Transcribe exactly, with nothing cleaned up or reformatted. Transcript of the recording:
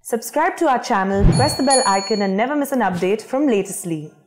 Subscribe to our channel, press the bell icon and never miss an update from Latestly.